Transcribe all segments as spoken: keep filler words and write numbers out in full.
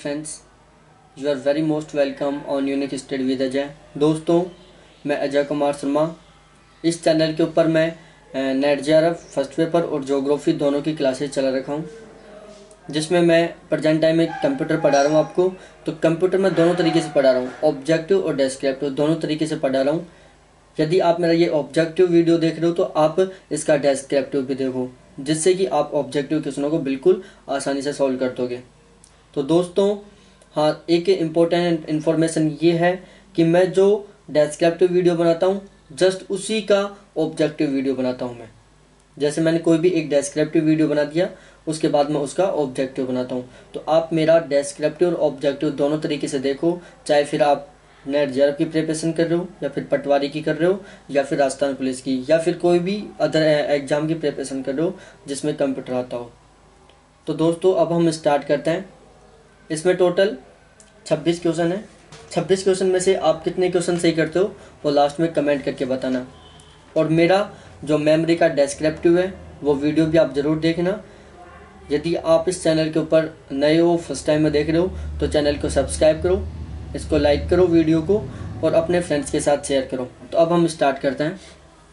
Friends, you are very most welcome on unique study with Ajay. दोस्तों, मैं अजय कुमार शर्मा। इस channel के ऊपर मैं NET J R F first paper और ज्योग्राफी दोनों की क्लासेस चला रखा हूँ, जिसमें मैं प्रेजेंट टाइम में कंप्यूटर पढ़ा रहा हूँ आपको। तो कंप्यूटर में दोनों तरीके से पढ़ा रहा हूँ, ऑब्जेक्टिव और डेस्क्रिप्टिव दोनों तरीके से पढ़ा रहा हूँ। यदि आप मेरा ये ऑब्जेक्टिव वीडियो देख रहे हो तो आप इसका डेस्क्रिप्टिव भी देखो, जिससे कि आप ऑब्जेक्टिव क्वेश्चनों को बिल्कुल आसानी से सॉल्व कर दोगे। तो दोस्तों, हाँ, एक इम्पोर्टेंट इन्फॉर्मेशन ये है कि मैं जो डेस्क्रिप्टिव वीडियो बनाता हूँ जस्ट उसी का ऑब्जेक्टिव वीडियो बनाता हूँ मैं। जैसे मैंने कोई भी एक डेस्क्रिप्टिव वीडियो बना दिया, उसके बाद मैं उसका ऑब्जेक्टिव बनाता हूँ। तो आप मेरा डेस्क्रिप्टिव और ऑब्जेक्टिव दोनों तरीके से देखो, चाहे फिर आप नेट जे आर एफ की प्रिपरेशन कर रहे हो, या फिर पटवारी की कर रहे हो, या फिर राजस्थान पुलिस की, या फिर कोई भी अदर एग्जाम की प्रिपरेशन कर रहे हो जिसमें कंप्यूटर आता हो। तो दोस्तों, अब हम स्टार्ट करते हैं। इसमें टोटल छब्बीस क्वेश्चन है। छब्बीस क्वेश्चन में से आप कितने क्वेश्चन सही करते हो वो लास्ट में कमेंट करके बताना। और मेरा जो मेमोरी का डेस्क्रिप्टिव है वो वीडियो भी आप ज़रूर देखना। यदि आप इस चैनल के ऊपर नए हो, फर्स्ट टाइम में देख रहे हो, तो चैनल को सब्सक्राइब करो, इसको लाइक करो वीडियो को, और अपने फ्रेंड्स के साथ शेयर करो। तो अब हम स्टार्ट करते हैं।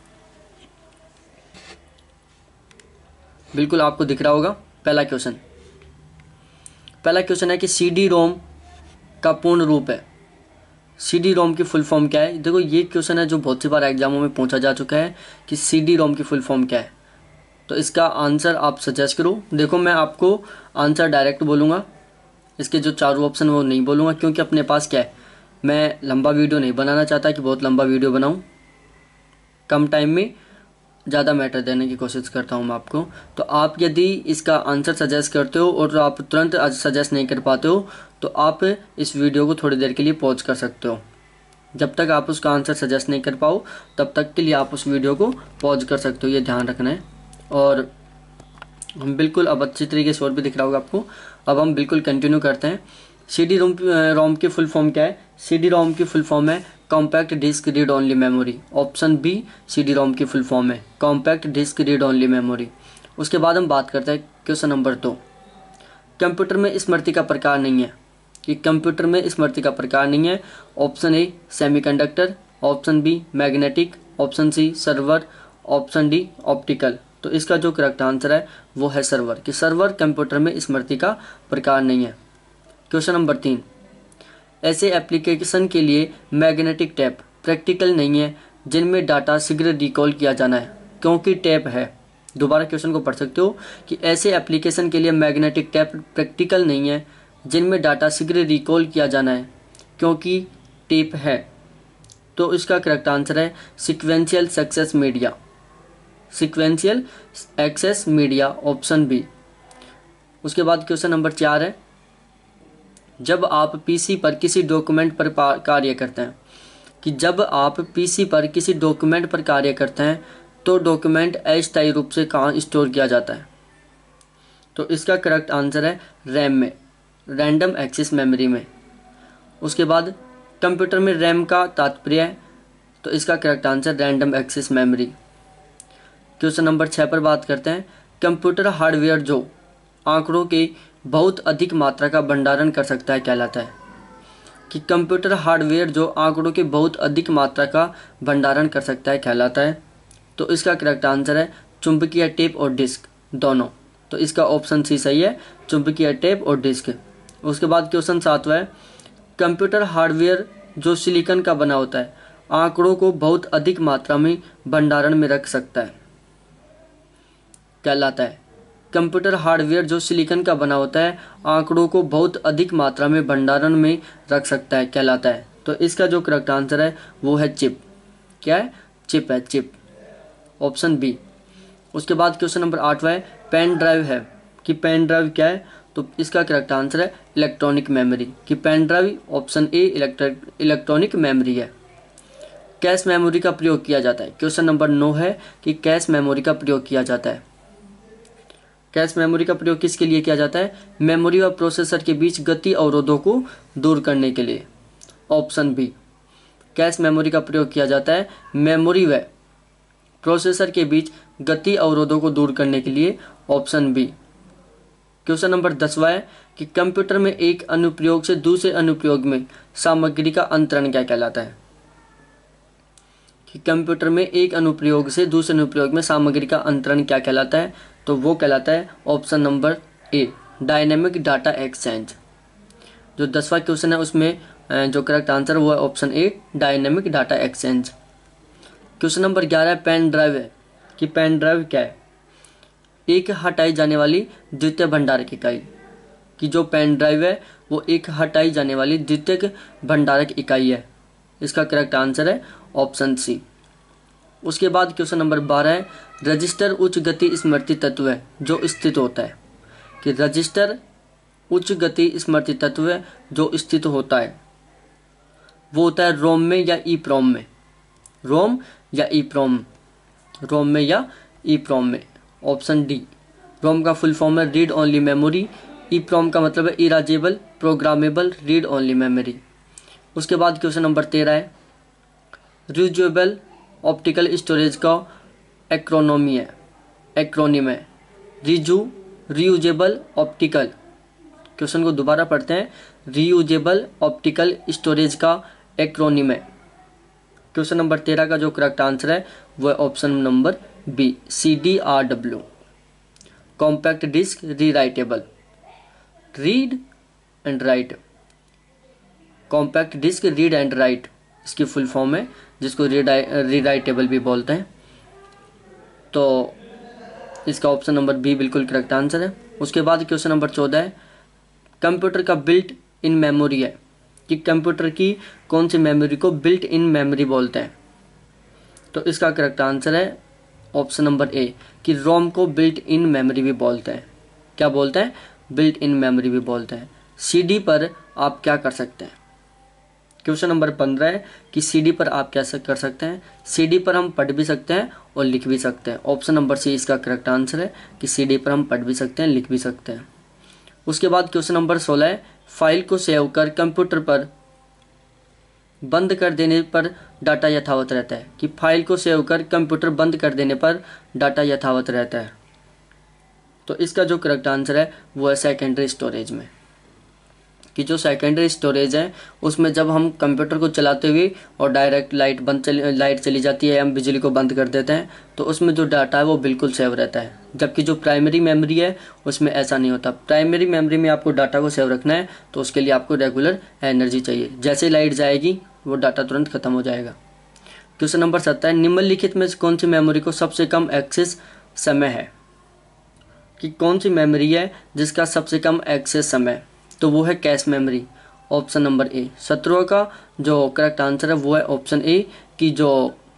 बिल्कुल आपको दिख रहा होगा पहला क्वेश्चन। पहला क्वेश्चन है कि सी डी रोम का पूर्ण रूप है। सी डी रोम की फुल फॉर्म क्या है? देखो, ये क्वेश्चन है जो बहुत सी बार एग्जामों में पूछा जा चुका है कि सी डी रोम की फुल फॉर्म क्या है। तो इसका आंसर आप सजेस्ट करो। देखो, मैं आपको आंसर डायरेक्ट बोलूँगा, इसके जो चारों ऑप्शन वो नहीं बोलूँगा, क्योंकि अपने पास क्या है, मैं लंबा वीडियो नहीं बनाना चाहता कि बहुत लंबा वीडियो बनाऊँ। कम टाइम में ज़्यादा मैटर देने की कोशिश करता हूँ मैं आपको। तो आप यदि इसका आंसर सजेस्ट करते हो और आप तुरंत सजेस्ट नहीं कर पाते हो, तो आप इस वीडियो को थोड़ी देर के लिए पॉज कर सकते हो। जब तक आप उसका आंसर सजेस्ट नहीं कर पाओ, तब तक के लिए आप उस वीडियो को पॉज कर सकते हो, ये ध्यान रखना है। और हम बिल्कुल अब अच्छी तरीके से और भी दिख रहा होगा आपको। अब हम बिल्कुल कंटिन्यू करते हैं। सी डी रोम रोम की फुल फॉर्म क्या है? सी डी रोम की फुल फॉर्म है compact disc read only memory. Option B C D ROM की फुल फॉर्म है compact disc read only memory. उसके बाद हम बात करते हैं क्वेश्चन नंबर दो। कंप्यूटर में स्मृति का प्रकार नहीं है कि कंप्यूटर में स्मृति का प्रकार नहीं है। Option A semiconductor, option B magnetic, option C server, option D optical. तो इसका जो करेक्ट आंसर है वो है सर्वर, कि सर्वर कंप्यूटर में स्मृति का प्रकार नहीं है। क्वेश्चन नंबर तीन, ऐसे एप्लीकेशन के लिए मैग्नेटिक टेप प्रैक्टिकल नहीं है जिनमें डाटा शीघ्र रिकॉल किया जाना है, क्योंकि टेप है। दोबारा क्वेश्चन को पढ़ सकते हो कि ऐसे एप्लीकेशन के लिए मैग्नेटिक टेप प्रैक्टिकल नहीं है जिनमें डाटा शीघ्र रिकॉल किया जाना है, क्योंकि टेप है। तो इसका करेक्ट आंसर है sequential success media, sequential access media, option B. उसके बाद क्वेश्चन नंबर चार है, जब आप पीसी पर किसी डॉक्यूमेंट पर कार्य करते हैं, कि जब आप पीसी पर किसी डॉक्यूमेंट पर कार्य करते हैं तो डॉक्यूमेंट अस्थायी रूप से कहाँ स्टोर किया जाता है? तो इसका करेक्ट आंसर है रैम में, रैंडम एक्सेस मेमोरी में। उसके बाद कंप्यूटर में रैम का तात्पर्य है, तो इसका correct answer random access memory. Question number छः पर बात करते हैं। कंप्यूटर हार्डवेयर जो आंकड़ों के बहुत अधिक मात्रा का भंडारण कर सकता है कहलाता है, कि कंप्यूटर हार्डवेयर जो आंकड़ों के बहुत अधिक मात्रा का भंडारण कर सकता है कहलाता है। तो इसका करेक्ट आंसर है चुंबकीय टेप और डिस्क दोनों। तो इसका ऑप्शन सी सही है, चुंबकीय टेप और डिस्क। उसके बाद क्वेश्चन सातवां है, कंप्यूटर हार्डवेयर जो सिलिकॉन का बना होता है आंकड़ों को बहुत अधिक मात्रा में भंडारण में रख सकता है कहलाता है। कंप्यूटर हार्डवेयर जो सिलिकॉन का बना होता है आंकड़ों को बहुत अधिक मात्रा में भंडारण में रख सकता है कहलाता है। तो इसका जो करेक्ट आंसर है वो है चिप। क्या है? चिप है, चिप, ऑप्शन बी। उसके बाद क्वेश्चन नंबर आठवां है, पेन ड्राइव है, कि पेन ड्राइव क्या है? तो इसका करेक्ट आंसर है इलेक्ट्रॉनिक मेमोरी, कि pen drive option A electronic memory है। कैश मेमोरी का प्रयोग किया जाता है। क्वेश्चन नंबर नौ है कि कैश मेमोरी का प्रयोग किया जाता है। कैश मेमोरी का प्रयोग किसके लिए किया जाता है? मेमोरी व प्रोसेसर के बीच गति अवरोधों को दूर करने के लिए, ऑप्शन बी। कैश मेमोरी का प्रयोग किया जाता है मेमोरी व प्रोसेसर के बीच गति अवरोधों को दूर करने के लिए, ऑप्शन बी। क्वेश्चन नंबर दसवां है कि कंप्यूटर में एक अनुप्रयोग से दूसरे अनुप्रयोग में सामग्री का अंतरण क्या कहलाता है? कि कंप्यूटर में एक अनुप्रयोग से दूसरे अनुप्रयोग में सामग्री का अंतरण क्या कहलाता है? तो वो कहलाता है option number A, dynamic data exchange. जो दसवां क्वेश्चन है उसमें जो करेक्ट आंसर वो है option A, dynamic data exchange. Question number ग्यारह पेन ड्राइव है कि पेन ड्राइव क्या है? एक हटाई जाने वाली द्वितीय भंडारक इकाई। कि जो पेन ड्राइव है वो एक हटाई जाने वाली द्वितीयक भंडारक इकाई है। इसका करेक्ट आंसर है ऑप्शन सी। उसके बाद क्वेश्चन नंबर बारह है रजिस्टर उच्च गति स्मृति तत्व है जो स्थित होता है। कि रजिस्टर उच्च गति स्मृति तत्व है जो स्थित होता है वो होता है रोम में या ई प्रोम में? रोम या ई प्रोम? रोम में या ई प्रोम में? Option D. रोम का फुल फॉर्म है read only memory, EPROM का मतलब है erasable programmable read only memory. उसके बाद क्वेश्चन नंबर तेरह है रियूजेबल ऑप्टिकल स्टोरेज का एक्रोनोमी है एक्रोनिम है रिजू रियूजेबल ऑप्टिकल। क्वेश्चन को दोबारा पढ़ते हैं, रियूजेबल ऑप्टिकल स्टोरेज का एक्रोनिम है। क्वेश्चन नंबर तेरह का जो करेक्ट आंसर है वो है option number B, C D R W. Compact disc rewritable, read and write. Compact disc read and write इसकी फुल फॉर्म है, जिसको रीराइटेबल भी बोलते हैं। तो इसका ऑप्शन नंबर बी बिल्कुल करेक्ट आंसर है। उसके बाद क्वेश्चन नंबर चौदह है कंप्यूटर का बिल्ट इन मेमोरी है। कि कंप्यूटर की कौन सी मेमोरी को बिल्ट इन मेमोरी बोलते हैं? तो इसका करेक्ट आंसर है ऑप्शन नंबर ए कि रोम को बिल्ट इन मेमोरी भी बोलते हैं। क्या बोलते हैं? बिल्ट इन मेमोरी भी बोलते हैं। सीडी पर आप क्या कर सकते हैं? क्वेश्चन नंबर पंद्रह है कि सीडी पर आप क्या कर सकते हैं? सीडी पर हम पढ़ भी सकते हैं और लिख भी सकते हैं। ऑप्शन नंबर सी इसका करेक्ट आंसर है कि सीडी पर हम पढ़ भी सकते हैं, लिख भी सकते हैं। उसके बाद क्वेश्चन नंबर सोलह है फाइल को सेव कर कंप्यूटर पर बंद कर देने पर डाटा यथावत रहता है। कि फाइल को सेव कर कंप्यूटर बंद कर देने पर डाटा यथावत रहता है। तो इसका जो करेक्ट आंसर है वो है सेकेंडरी स्टोरेज में। कि जो सेकेंडरी स्टोरेज है उसमें जब हम कंप्यूटर को चलाते हुए और डायरेक्ट लाइट बंद चली लाइट चली जाती है, हम बिजली को बंद कर देते हैं, तो उसमें जो डाटा है वो बिल्कुल सेव रहता है। जबकि जो प्राइमरी मेमोरी है उसमें ऐसा नहीं होता। प्राइमरी मेमोरी में आपको डाटा को सेव रखना है तो उसके लिए आपको रेगुलर एनर्जी चाहिए। जैसे लाइट जाएगी वो डाटा तुरंत खत्म हो जाएगा। क्वेश्चन नंबर सत्तर निम्नलिखित में कौन सी मेमोरी को सबसे कम एक्सेस समय है? कि कौन सी मेमोरी है जिसका सबसे कम एक्सेस समय? तो वो है cache memory, option number A. सत्रह का जो करेक्ट आंसर है वो है ऑप्शन ए कि जो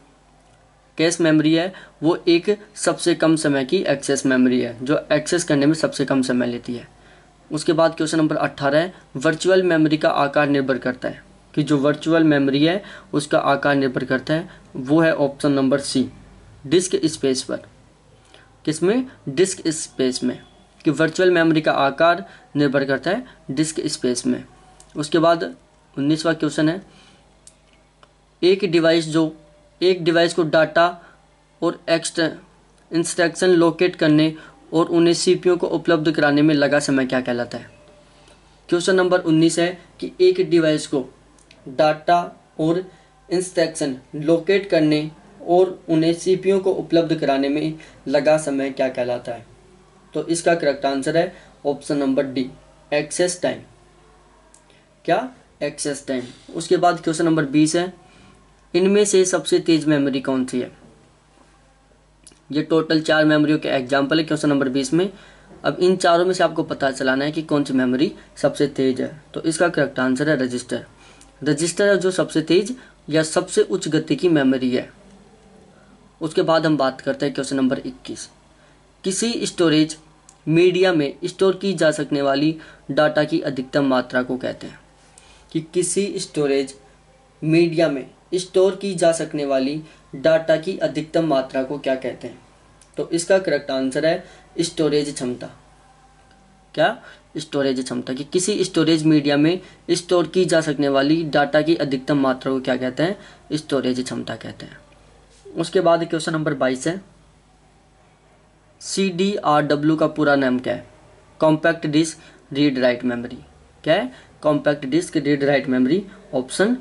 कैश मेमोरी है वो एक सबसे कम समय की एक्सेस मेमोरी है जो एक्सेस करने में सबसे कम समय लेती है। उसके बाद क्वेश्चन नंबर अट्ठारह है वर्चुअल मेमोरी का आकार निर्भर करता है। कि जो वर्चुअल मेमोरी है उसका आकार निर्भर करता है वो है option number C, disk space पर। किसमें? डिस्क स्पेस में। कि वर्चुअल मेमोरी का आकार निर्भर करता है डिस्क स्पेस में। उसके बाद उन्नीसवां क्वेश्चन है एक डिवाइस जो एक डिवाइस को डाटा और एक्स्ट्रा इंस्ट्रक्शन लोकेट करने और उन्हें सीपीयू को उपलब्ध कराने में लगा समय क्या कहलाता है? क्वेश्चन नंबर उन्नीस है कि एक डिवाइस को डाटा और इंस्ट्रक्शन लोकेट करने और उन्हें सीपीयू को उपलब्ध कराने में लगा समय क्या कहलाता है? तो इसका करेक्ट आंसर है option number D, access time. क्या? Access time. उसके बाद क्वेश्चन नंबर बीस है इनमें से सबसे तेज मेमोरी कौन सी है? ये टोटल चार मेमोरियों के एग्जाम्पल है क्वेश्चन नंबर बीस में। अब इन चारों में से आपको पता चलाना है कि कौन सी मेमोरी सबसे तेज है। तो इसका करेक्ट आंसर है रजिस्टर। रजिस्टर है जो सबसे तेज या सबसे उच्च गति की मेमोरी है। उसके बाद हम बात करते हैं क्वेश्चन नंबर इक्कीस, किसी स्टोरेज मीडिया में स्टोर की जा सकने वाली डाटा की अधिकतम मात्रा को कहते हैं। कि किसी स्टोरेज मीडिया में स्टोर की जा सकने वाली डाटा की अधिकतम मात्रा को क्या कहते हैं? तो इसका करेक्ट आंसर है स्टोरेज क्षमता। क्या? स्टोरेज क्षमता। कि किसी स्टोरेज मीडिया में स्टोर की जा सकने वाली डाटा की अधिकतम मात्रा को क्या कहते हैं? स्टोरेज क्षमता कहते हैं। उसके बाद क्वेश्चन नंबर बाईस है सी डी आर डब्ल्यू का पूरा नाम क्या है? Compact disc read write memory. क्या है? Compact disc read write memory option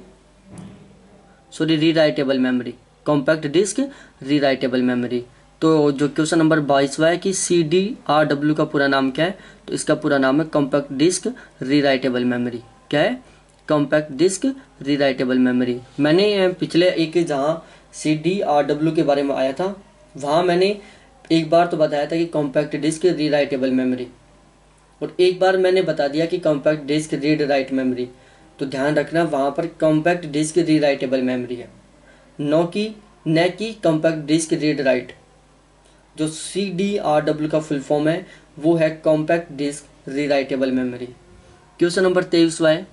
sorry rewritable memory, compact disc rewritable memory. तो जो क्वेश्चन नंबर बाईसवा है कि सी डी आर डब्ल्यू का पूरा नाम क्या है, तो इसका पूरा नाम है कॉम्पैक्ट डिस्क रीराइटेबल मेमोरी। क्या है? Compact disc rewritable memory. मैंने पिछले एक जहाँ सी डी आर डब्ल्यू के बारे में आया था वहाँ मैंने एक बार तो बताया था कि कॉम्पैक्ट डिस्क रीराइटेबल मेमोरी, और एक बार मैंने बता दिया कि compact disc read write memory. तो ध्यान रखना वहाँ पर कॉम्पैक्ट डिस्क रीराइटेबल मेमोरी है, नो की न कि कॉम्पैक्ट डिस्क रीड राइट। जो सी डी आर डब्ल्यू का फुल फॉर्म है वो है compact disc rewritable memory. Question number तेईसवा है,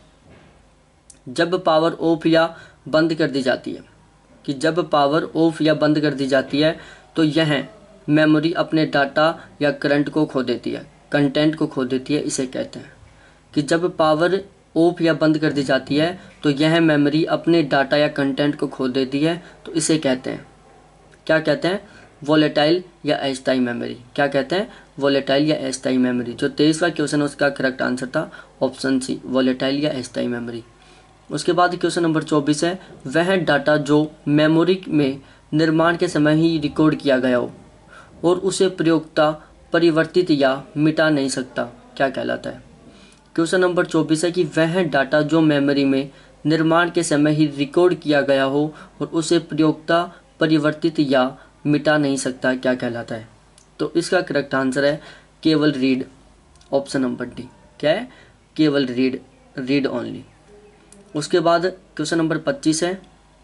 जब पावर ऑफ या बंद कर दी जाती है, कि जब पावर ऑफ या बंद कर दी जाती है तो यह मेमोरी अपने डाटा या करंट को खो देती है, कंटेंट को खो देती है, इसे कहते हैं। कि जब पावर ऑफ या बंद कर दी जाती है तो यह मेमोरी अपने डाटा या कंटेंट को खो देती है, तो इसे कहते हैं, क्या कहते हैं? वोलेटाइल या अस्थायी मेमोरी। क्या कहते हैं? वोलेटाइल या अस्थायी मेमोरी। जो तेईसवा क्वेश्चन उसका करेक्ट आंसर था ऑप्शन सी, वोलेटाइल या अस्थायी मेमोरी। उसके बाद क्वेश्चन नंबर चौबीस है, वह डाटा जो मेमोरी में निर्माण के समय ही रिकॉर्ड किया गया हो और उसे प्रयोक्ता परिवर्तित या मिटा नहीं सकता, क्या कहलाता है? क्वेश्चन नंबर चौबीस है कि वह डाटा जो मेमोरी में निर्माण के समय ही रिकॉर्ड किया गया हो और उसे प्रयोक्ता परिवर्तित या मिटा नहीं सकता, क्या कहलाता है? तो इसका करेक्ट आंसर है केवल रीड, ऑप्शन नंबर डी। क्या है? केवल रीड, रीड ओनली। उसके बाद क्वेश्चन नंबर पच्चीस है,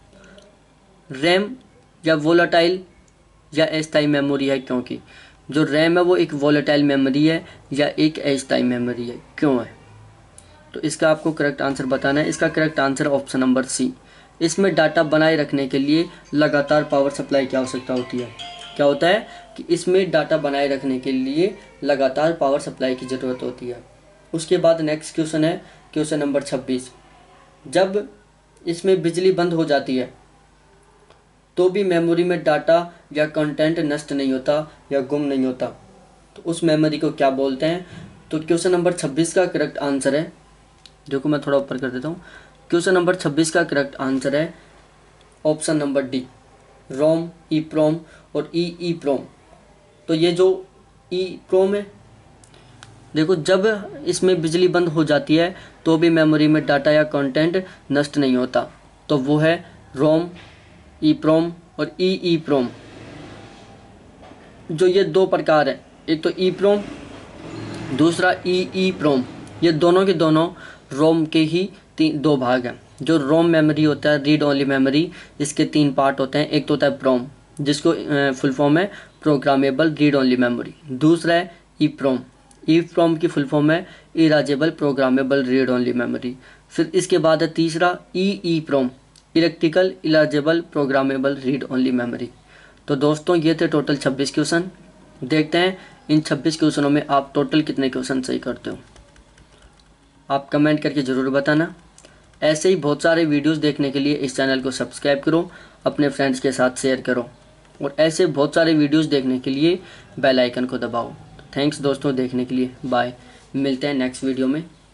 रैम या वोलेटाइल या अस्थायी मेमोरी है, क्योंकि जो रैम है वो एक वोलेटाइल मेमोरी है या एक अस्थायी मेमोरी है, क्यों है? तो इसका आपको करेक्ट आंसर बताना है। इसका correct answer option number C, इसमें डाटा बनाए रखने के लिए लगातार पावर सप्लाई की आवश्यकता होती है। क्या होता है कि इसमें डाटा बनाए रखने के लिए लगातार पावर सप्लाई की ज़रूरत होती है। उसके बाद नेक्स्ट क्वेश्चन है क्वेश्चन नंबर छब्बीस, जब इसमें बिजली बंद हो जाती है तो भी मेमोरी में डाटा या कंटेंट नष्ट नहीं होता या गुम नहीं होता, तो उस मेमोरी को क्या बोलते हैं? तो क्वेश्चन नंबर छब्बीस का करेक्ट आंसर है, देखो मैं थोड़ा ऊपर कर देता हूँ, क्वेश्चन नंबर छब्बीस का करेक्ट आंसर है option number D, ROM, EPROM और ई ई प्रोम। तो ये जो ई प्रोम है, देखो जब इसमें बिजली बंद हो जाती है तो भी मेमोरी में डाटा या कंटेंट नष्ट नहीं होता, तो वो है रोम, ई प्रोम और ई ई प्रोम। जो ये दो प्रकार है, एक तो ई प्रोम, दूसरा ई ई प्रोम, ये दोनों के दोनों रोम के ही तीन दो भाग हैं। जो रोम मेमोरी होता है, रीड ओनली मेमोरी, इसके तीन पार्ट होते हैं। एक तो होता है प्रोम, जिसको फुल फॉर्म है प्रोग्रामेबल रीड ओनली मेमोरी। दूसरा है ई प्रोम, ई प्रोम की फुल फॉर्म है erasable programmable read only memory. फिर इसके बाद है तीसरा EEPROM, electrical erasable programmable read only memory. तो दोस्तों ये थे टोटल छब्बीस क्वेश्चन। देखते हैं इन छब्बीस क्वेश्चनों में आप टोटल कितने क्वेश्चन सही करते हो, आप कमेंट करके ज़रूर बताना। ऐसे ही बहुत सारे वीडियोस देखने के लिए इस चैनल को सब्सक्राइब करो, अपने फ्रेंड्स के साथ शेयर करो, और ऐसे बहुत सारे वीडियोस देखने के लिए बेल आइकन को दबाओ। थैंक्स दोस्तों देखने के लिए, बाय, मिलते हैं नेक्स्ट वीडियो में।